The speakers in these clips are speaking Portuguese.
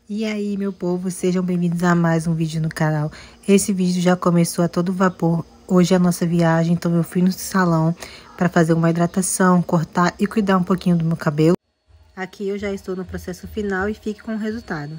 E aí, meu povo, sejam bem-vindos a mais um vídeo no canal. Esse vídeo já começou a todo vapor. Hoje é a nossa viagem, então eu fui no salão para fazer uma hidratação, cortar e cuidar um pouquinho do meu cabelo. Aqui eu já estou no processo final e fique com o resultado.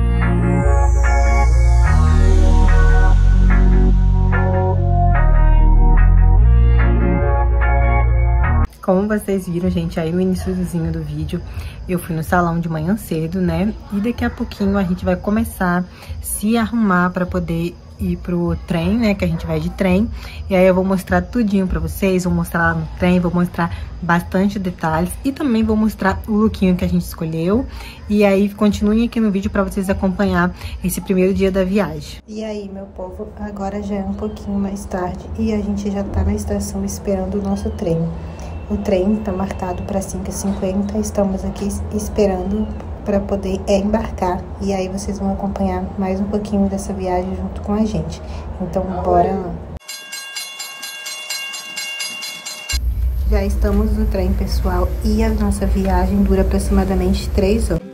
Como vocês viram, gente, aí no iniciozinho do vídeo, eu fui no salão de manhã cedo, né? E daqui a pouquinho a gente vai começar a se arrumar para poder ir pro trem, né? Que a gente vai de trem. E aí eu vou mostrar tudinho pra vocês, vou mostrar lá no trem, vou mostrar bastante detalhes. E também vou mostrar o lookinho que a gente escolheu. E aí continuem aqui no vídeo pra vocês acompanhar esse primeiro dia da viagem. E aí, meu povo, agora já é um pouquinho mais tarde e a gente já tá na estação esperando o nosso trem. O trem tá marcado para 5h50, estamos aqui esperando para poder embarcar. E aí vocês vão acompanhar mais um pouquinho dessa viagem junto com a gente. Então, bora lá. Já estamos no trem, pessoal, e a nossa viagem dura aproximadamente 3 horas.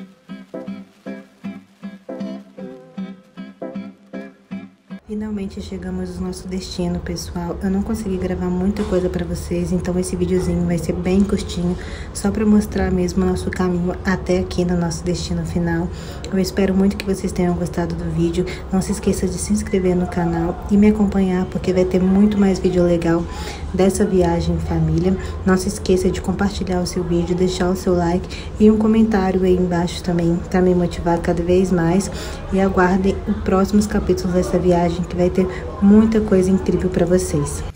Finalmente chegamos no nosso destino, pessoal. Eu não consegui gravar muita coisa pra vocês, então esse videozinho vai ser bem curtinho, só pra mostrar mesmo o nosso caminho até aqui no nosso destino final. Eu espero muito que vocês tenham gostado do vídeo. Não se esqueça de se inscrever no canal e me acompanhar, porque vai ter muito mais vídeo legal dessa viagem em família. Não se esqueça de compartilhar o seu vídeo, deixar o seu like e um comentário aí embaixo também, pra me motivar cada vez mais. E aguardem os próximos capítulos dessa viagem, que vai ter muita coisa incrível para vocês.